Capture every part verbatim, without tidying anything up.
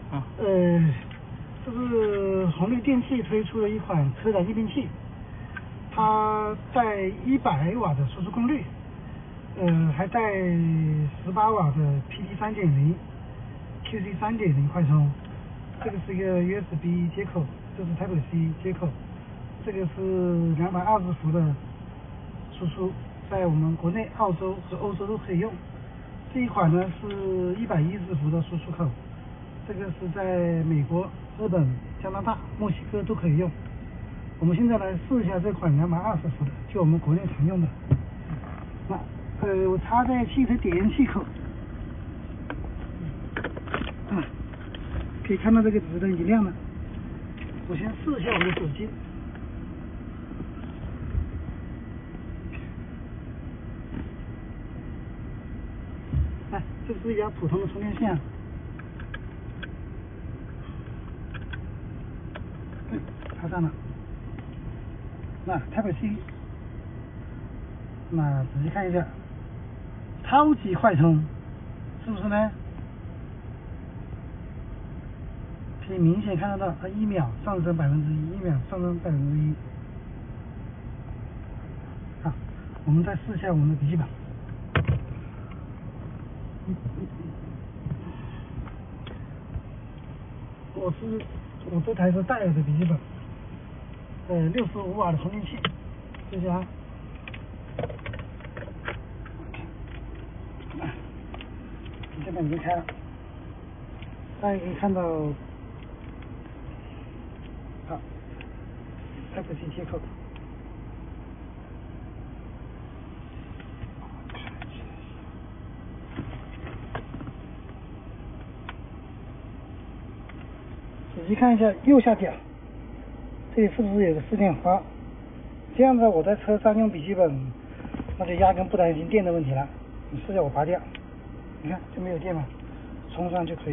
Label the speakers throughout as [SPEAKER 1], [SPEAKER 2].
[SPEAKER 1] 啊。
[SPEAKER 2] 呃，这是红绿电器推出的一款车载逆变器，它带一百瓦的输出功率，呃，还带十八瓦的 P D 三点零、Q C 三点零快充。这个是一个 U S B 接口，这是 Type C 接口，这个是两百二十伏的输出，在我们国内、澳洲和欧洲都可以用。这一款呢是一百一十伏的输出口，这个是在美国、日本、加拿大、墨西哥都可以用。我们现在来试一下这款两百二十伏的，就我们国内常用的。那呃，我插在汽车点烟器口，啊，可以看到这个紫灯已经亮了。我先试一下我的手机。哎，这是一条普通的充电线、啊。对，插上了。那 Type C， 那仔细看一下，超级快充，是不是呢？可以明显看得到，它一秒上升百分之一，一秒上升百分之一。好，我们再试一下我们的笔记本。我是我这台是戴尔的笔记本，呃，六十五瓦的充电器，这家。笔记本已经开了，大家可以看到，好 ，Type C 接口。仔细看一下右下角，这里是不是有个四点花？这样子我在车上用笔记本，那就压根不担心电的问题了。你试下我拔掉，你看就没有电了，充上就可以。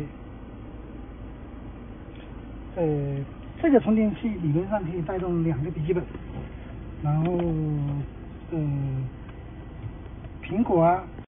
[SPEAKER 2] 呃，这个充电器理论上可以带动两个笔记本，然后，呃，苹果啊、